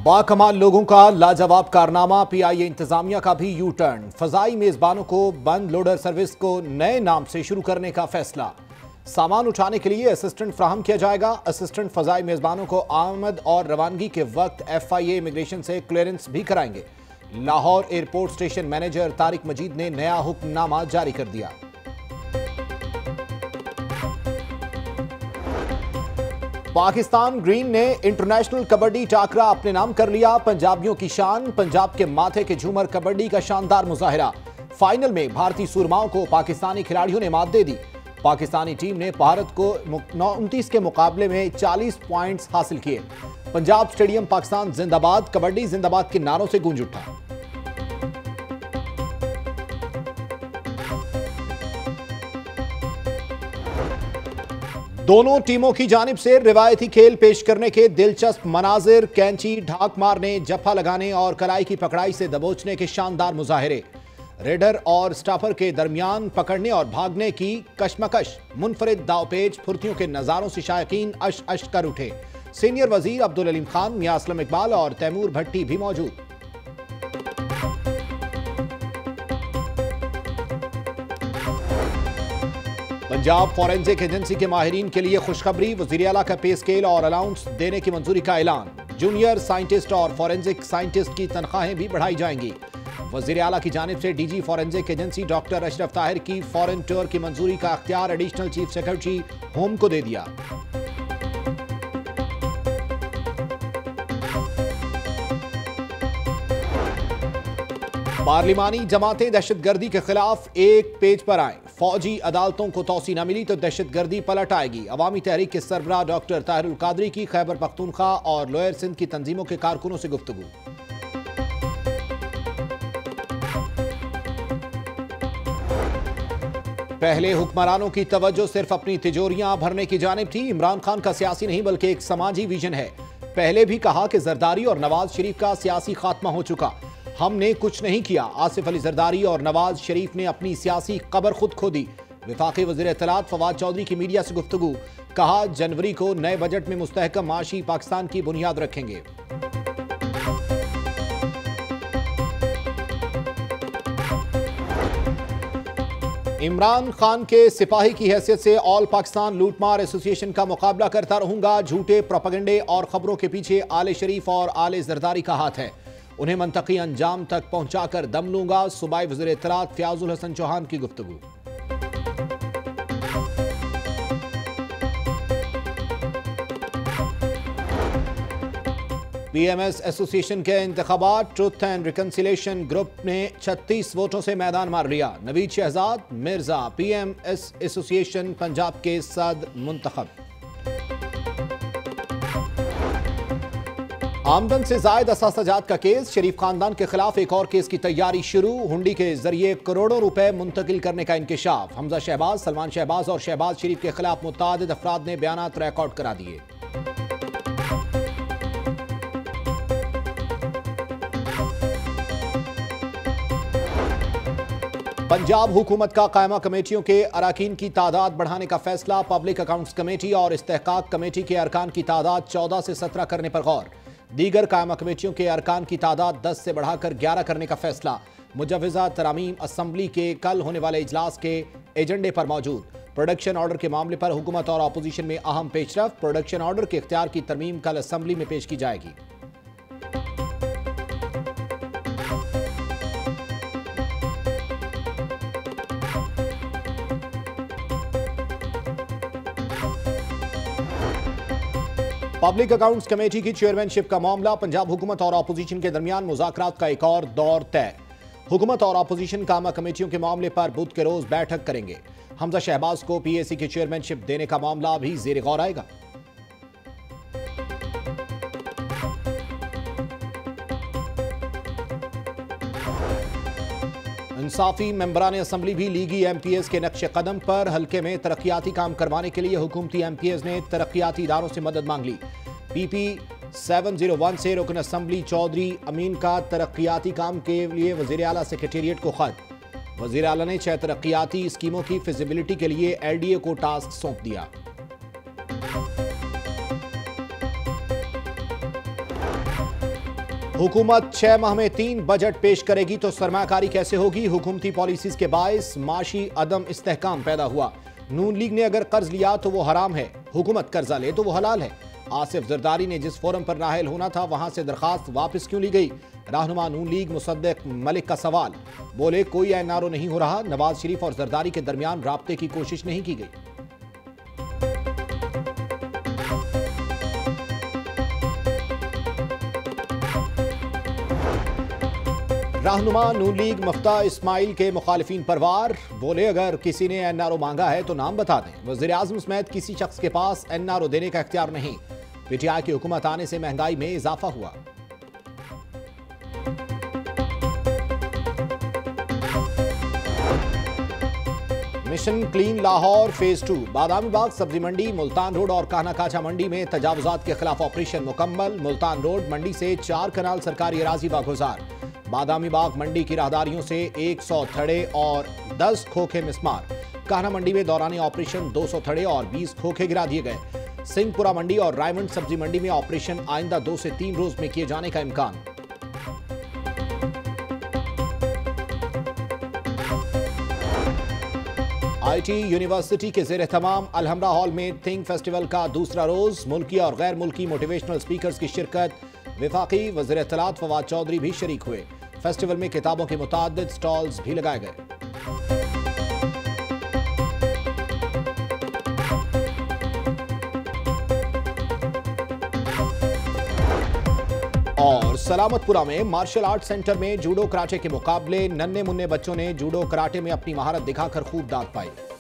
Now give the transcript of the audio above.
बाकमाल लोगों का लाजवाब कारनामा, पीआईए इंतजामिया का भी यू टर्न। फजाई मेजबानों को बंद लोडर सर्विस को नए नाम से शुरू करने का फैसला। सामान उठाने के लिए असिस्टेंट फ्राहम किया जाएगा। असिस्टेंट फजाई मेजबानों को आमद और रवानगी के वक्त एफआईए इमिग्रेशन से क्लियरेंस भी कराएंगे। Lahore airport station manager Tariq Majeed ने नया हुक्मनामा जारी कर दिया। पाकिस्तान ग्रीन ने इंटरनेशनल कबड्डी टाकरा अपने नाम कर लिया। पंजाबियों की शान, पंजाब के माथे के झूमर कबड्डी का शानदार मुजाहिरा। फाइनल में भारतीय सूरमाओं को पाकिस्तानी खिलाड़ियों ने मात दे दी। पाकिस्तानी टीम ने भारत को 29 के मुकाबले में 40 पॉइंट्स हासिल किए। पंजाब स्टेडियम पाकिस्तान जिंदाबाद, कबड्डी जिंदाबाद के नारों से गूंज उठा। दोनों टीमों की जानिब से रिवायती खेल पेश करने के दिलचस्प मनाजिर, कैंची, ढाक मारने, जफा लगाने और कलाई की पकड़ाई से दबोचने के शानदार मुजाहिरे। रेडर और स्टाफर के दरमियान पकड़ने और भागने की कशमकश, मुनफरिद दावपेच, फुर्तियों के नजारों से शायकीन अश अश कर उठे। सीनियर वजीर अब्दुल अलीम खान, मियां असलम इकबाल और तैमूर भट्टी भी मौजूद। पंजाब फॉरेंसिक एजेंसी के माहिरीन के लिए खुशखबरी, वज़ीर आला का पे स्केल और अलाउंस देने की मंजूरी का ऐलान। जूनियर साइंटिस्ट और फॉरेंसिक साइंटिस्ट की तनख्वाहें भी बढ़ाई जाएंगी। वज़ीर आला की जानिब से DG forensic agency doctor Ashraf Tahir की फॉरेन टूर की मंजूरी का अख्तियार एडिशनल चीफ सेक्रेटरी होम को दे दिया। पार्लिमानी जमातें दहशतगर्दी के खिलाफ एक पेज पर आए। फौजी अदालतों को तौसी न मिली तो दहशतगर्दी पलट आएगी। अवामी तहरीक के सरबराह डॉक्टर ताहिरुल कादरी की खैबर पख्तूनख्वा और लोअर सिंध की तंजीमों के कारकुनों से गुफ्तगू। पहले हुक्मरानों की तवज्जो सिर्फ अपनी तिजोरियां भरने की जानिब थी। इमरान खान का सियासी नहीं बल्कि एक समाजी विजन है। पहले भी कहा कि जरदारी और नवाज शरीफ का सियासी खात्मा हो चुका, हमने कुछ नहीं किया। आसिफ अली जरदारी और नवाज शरीफ ने अपनी सियासी कब्र खुद खो दी। वफाकी वज़ीर इत्तलात फवाद चौधरी की मीडिया से गुफ्तगू, कहा जनवरी को नए बजट में मुस्तहकम माशी पाकिस्तान की बुनियाद रखेंगे। इमरान खान के सिपाही की हैसियत से ऑल पाकिस्तान लूटमार एसोसिएशन का मुकाबला करता रहूंगा। झूठे प्रोपेगेंडे और खबरों के पीछे आले शरीफ और आले जरदारी का हाथ है, उन्हें मंतकी अंजाम तक पहुंचाकर दम लूंगा। सूबाई वज़ीर इत्तलात फयाजुल हसन चौहान की गुफ्तगू। पीएमएस एसोसिएशन के इंतखाबात, ट्रुथ एंड रिकंसिलेशन ग्रुप ने 36 वोटों से मैदान मार लिया। नवीद शहजाद मिर्जा पीएमएस एसोसिएशन पंजाब के सदर मुंतखब। आमदन से जायद असासाजात का केस, शरीफ खानदान के खिलाफ एक और केस की तैयारी शुरू। हुंडी के जरिए करोड़ों रुपए मुंतकिल करने का इंकशाफ। हमजा शहबाज, सलमान शहबाज और शहबाज शरीफ के खिलाफ मुतादिद अफराद ने बयानात रिकॉर्ड करा दिए। पंजाब हुकूमत का कायमा कमेटियों के अरकान की तादाद बढ़ाने का फैसला। पब्लिक अकाउंट्स कमेटी और इस्तेहकाक कमेटी के अरकान की तादाद 14 से 17 करने पर गौर। दीगर कायमा कमेटियों के अरकान की तादाद 10 से बढ़ाकर 11 करने का फैसला। मुजव्वज़ा तरामीम असम्बली के कल होने वाले इजलास के एजेंडे पर मौजूद। प्रोडक्शन ऑर्डर के मामले पर हुकूमत और अपोजिशन में अहम पेशरफ। प्रोडक्शन ऑर्डर के इख्तियार की तरमीम कल असम्बली में पेश की जाएगी। पब्लिक अकाउंट्स कमेटी की चेयरमैनशिप का मामला। पंजाब हुकूमत और अपोजिशन के दरमियान मुज़ाकरात का एक और दौर तय। हुकूमत और अपोजिशन कामा कमेटियों के मामले पर बुध के रोज बैठक करेंगे। हमजा शहबाज को पीएसी की चेयरमैनशिप देने का मामला भी ज़ेर गौर आएगा। इंसाफी मेंबरान असम्बली भी लीगी एमपीएस के नक्शे कदम पर। हल्के में तरक्याती काम करवाने के लिए हुकूमती एमपीएस ने तरक्याती इदारों से मदद मांग ली। पीपी 701 से रुकन असम्बली चौधरी अमीन का तरक्याती काम के लिए वज़ीर आला सेक्रेटेरिएट को खत। वज़ीर आला ने 6 तरक्याती स्कीमों की फिजिबिलिटी के लिए एलडीए को टास्क सौंप दिया। हुकूमत 6 माह में 3 बजट पेश करेगी तो सरमायाकारी कैसे होगी? हुकूमती पॉलिसीज के बायस माशी अदम इस्तेहकाम पैदा हुआ। नून लीग ने अगर कर्ज लिया तो वो हराम है, हुकूमत कर्जा ले तो वो हलाल है। आसिफ जरदारी ने जिस फोरम पर नाहल होना था वहां से दरखास्त वापस क्यों ली गई? रहनुमा नून लीग मुसद्दिक मलिक का सवाल। बोले कोई एनआरओ नहीं हो रहा, नवाज शरीफ और जरदारी के दरमियान राब्ते की कोशिश नहीं की गई। रहनुमा नून लीग मफ्ता इस्माइल के मुखालिफिन पर वार। बोले अगर किसी ने एनआरओ मांगा है तो नाम बता दें। वज़ीर आज़म समेत किसी शख्स के पास एनआरओ देने का इख्तियार नहीं। पीटीआई की हुकूमत आने से महंगाई में इजाफा हुआ। Mission clean Lahore phase 2। Badami Bagh सब्जी मंडी, मुल्तान रोड और कान्हा काछा मंडी में तजावुजात के खिलाफ ऑपरेशन मुकम्मल। मुल्तान रोड मंडी से 4 कनाल सरकारी अराजी बागुजार। बादामी बाग मंडी की राहदारियों से 100 थड़े और 10 खोखे मिसमार। कान्हा मंडी में दौरान ऑपरेशन 200 थड़े और 20 खोखे गिरा दिए गए। सिंहपुरा मंडी और रायमंड सब्जी मंडी में ऑपरेशन आइंदा 2 से 3 रोज में किए जाने का इम्कान। आईटी यूनिवर्सिटी के ज़ेर तमाम अलहमरा हॉल में थिंक फेस्टिवल का दूसरा रोज। मुल्की और गैर मुल्की मोटिवेशनल स्पीकर्स की शिरकत। विफाकी वज़ीर इत्तलात फवाद चौधरी भी शरीक हुए। फेस्टिवल में किताबों के मुताद्दिद स्टॉल्स भी लगाए गए। और सलामतपुरा में मार्शल आर्ट सेंटर में जूडो कराटे के मुकाबले। नन्हे मुन्ने बच्चों ने जूडो कराटे में अपनी महारत दिखाकर खूब दाद पाई।